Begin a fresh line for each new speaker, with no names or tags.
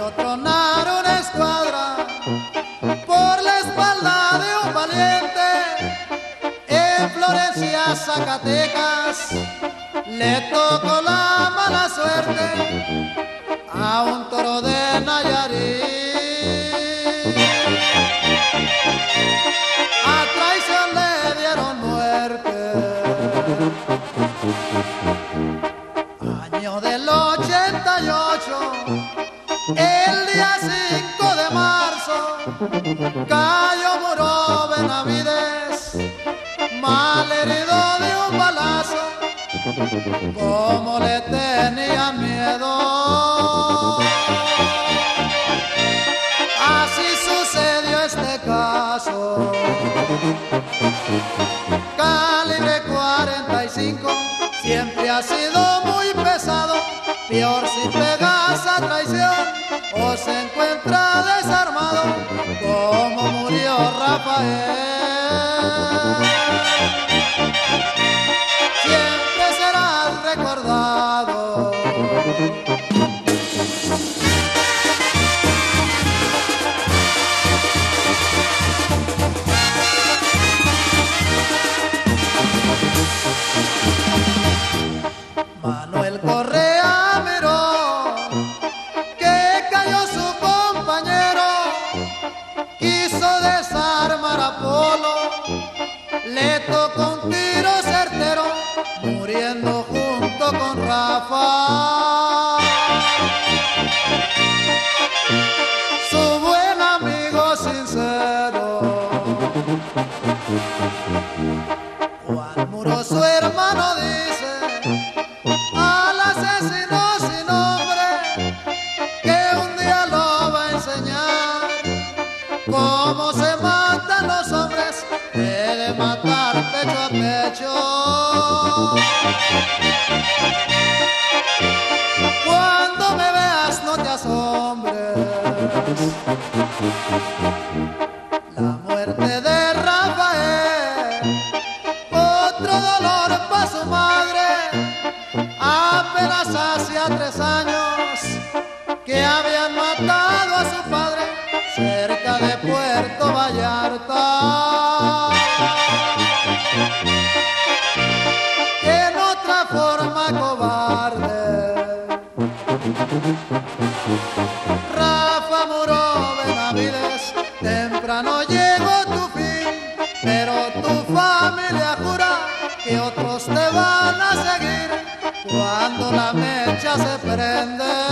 vio tronar una escuadra por la espalda de un valiente en Florencia, Zacatecas. Le tocó la mala suerte a un toro de Nayarit. A traición le dieron muerte. Año del 88, el día 5 de marzo, cayó Muro Benavidez, mal herido de un balazo. Como le tenían miedo, así sucedió este caso. Calibre 45 siempre ha sido muy pesado, peor si pegas a traición o se encuentra desarmado, como murió Rafael. Siempre serás recordado. Manuel Correa miró que cayó su compañero, quiso desarmar a Polo, le tocó un tiro certero, muriendo junto con Rafa, su buen amigo sincero. Juan Muro, su hermano, dice al asesino sin nombre que un día lo va a enseñar cómo se matan los hombres, de matar pecho a pecho. Cuando me veas no te asombres, la muerte de Rafael, otro dolor para su madre. Apenas hacía 3 años que habían matado a su padre cerca de Puerto Vallarta. En otra forma cobarde, Rafa Muro Benavidez, temprano llegó tu fin, pero tu familia jura que otros te van a seguir cuando la mecha se prende.